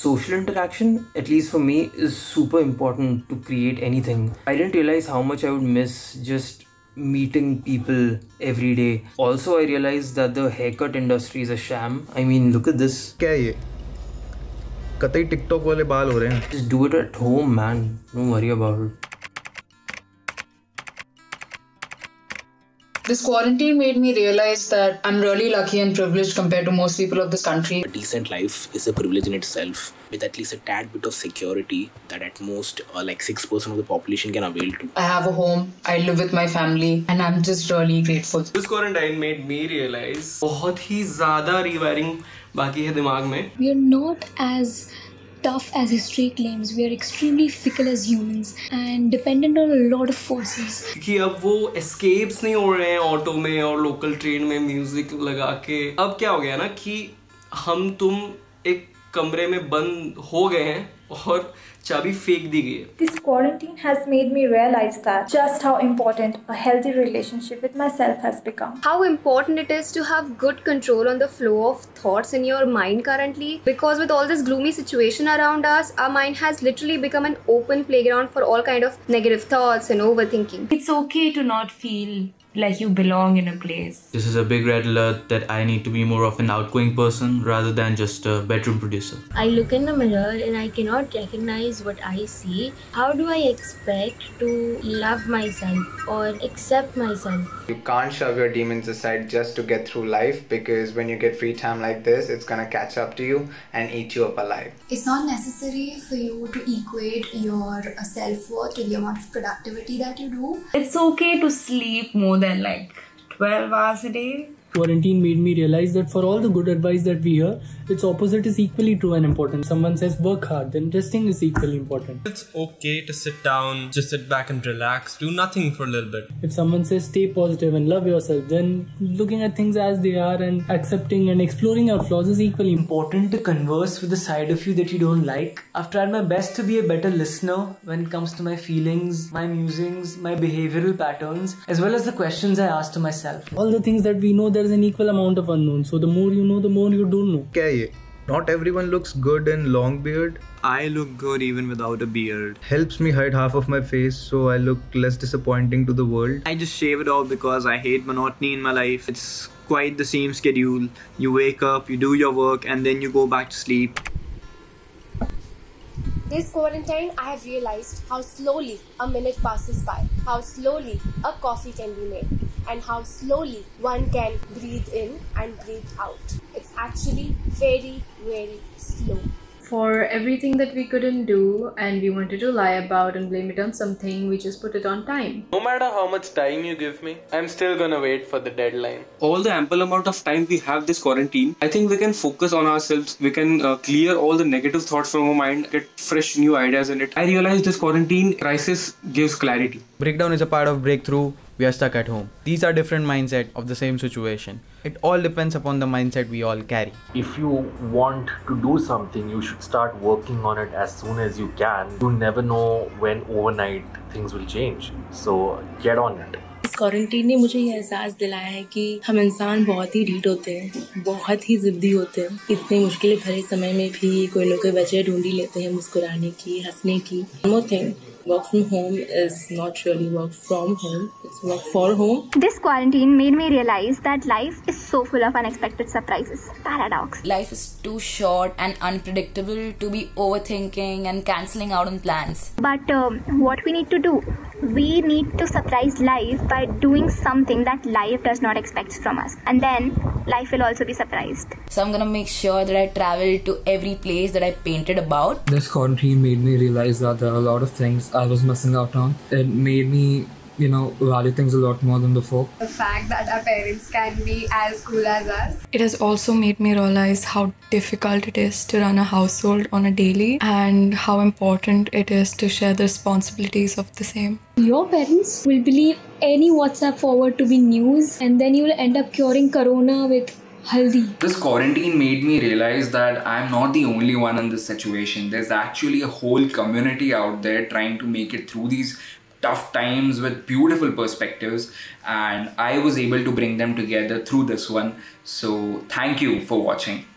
Social interaction, at least for me, is super important to create anything. I didn't realize how much I would miss just meeting people every day. Also, I realized that the haircut industry is a sham. I mean, look at this. क्या है ये? कतई TikTok वाले बाल हो रहे हैं. Just do it at home, man. Don't worry about it. This quarantine made me realize that I'm really lucky and privileged compared to most people of this country. A decent life is a privilege in itself, with at least a tad bit of security that at most like 6% of the population can avail to. I have a home, I live with my family, and I'm just really grateful. This quarantine made me realize बहुत ही ज़्यादा rewiring बाकी है दिमाग में. We are not as tough as history claims. We are extremely fickle as humans and dependent on a lot of forces. कि अब वो escapes नहीं हो रहे हैं ऑटो में और लोकल ट्रेन में म्यूजिक लगा के. अब क्या हो गया ना कि हम तुम एक कमरे में बंद हो गए हैं और चाबी फेंक दी गई है. This quarantine has made me realize that just how important a healthy relationship with myself has become. How important it is to have good control on the flow of thoughts in your mind currently, because with all this gloomy situation around us, our mind has literally become an open playground for all kind of negative thoughts and overthinking. It's okay to not feel like you belong in a place. This is a big red alert that I need to be more of an outgoing person rather than just a bedroom producer. I look in the mirror and I cannot recognize what I see. How do I expect to love myself or accept myself? You can't shove your demons aside just to get through life, because when you get free time like this, it's gonna catch up to you and eat you up alive. It's not necessary for you to equate your self-worth to the amount of productivity that you do. It's okay to sleep more than like 12 hours a day. Quarantine made me realize that for all the good advice that we hear, its opposite is equally true and important. Someone says work hard, then resting is equally important. It's okay to sit down, just sit back and relax, do nothing for a little bit. If someone says stay positive and love yourself, then looking at things as they are and accepting and exploring your flaws is equally important. To converse with the side of you that you don't like. I've tried my best to be a better listener when it comes to my feelings, my musings, my behavioral patterns, as well as the questions I ask to myself. All the things that we know, there is an equal amount of unknown. So the more you know, the more you don't know. क्या है ये? Not everyone looks good in long beard. I look good even without a beard. Helps me hide half of my face so I look less disappointing to the world. I just shave it off because I hate monotony in my life. It's quite the same schedule. You wake up, you do your work, and then you go back to sleep. This quarantine, I have realized how slowly a minute passes by, how slowly a coffee can be made, and how slowly one can breathe in and breathe out. It's actually very, very slow. For everything that we couldn't do and we wanted to lie about and blame it on something, we just put it on time. No matter how much time you give me, I'm still gonna wait for the deadline. All the ample amount of time we have this quarantine, I think we can focus on ourselves. We can clear all the negative thoughts from our mind, get fresh new ideas in it. I realize this quarantine crisis gives clarity. Breakdown is a part of breakthrough. We are stuck at home. These are different mindsets of the same situation. It all depends upon the mindset we all carry. If you want to do something, you should start working on it as soon as you can. You never know when overnight things will change. So get on it. इस quarantine ने मुझे ये एहसास दिलाया है कि हम इंसान बहुत ही ढीठ होते हैं, बहुत ही जिद्दी होते हैं. इतने मुश्किल भरे समय में भी कोई लोग वजह ढूंढी लेते हैं मुस्कुराने की, हंसने की. One more thing. Work from home is not really work from home, it's work for home. This quarantine made me realize that life is so full of unexpected surprises. Paradox. Life is too short and unpredictable to be overthinking and cancelling out on plans. But what we need to do? We need to surprise life by doing something that life does not expect from us. And then life will also be surprised. So I'm gonna make sure that I travel to every place that I painted about. This quarantine made me realize that there are a lot of things I was missing out on. It made me, value things a lot more than before. The fact that our parents can be as cool as us. It has also made me realize how difficult it is to run a household on a daily and how important it is to share the responsibilities of the same. Your parents will believe any WhatsApp forward to be news, and then you will end up curing corona with haldi. This quarantine made me realize that I'm not the only one in this situation. There's actually a whole community out there trying to make it through these tough times with beautiful perspectives, and I was able to bring them together through this one. So thank you for watching.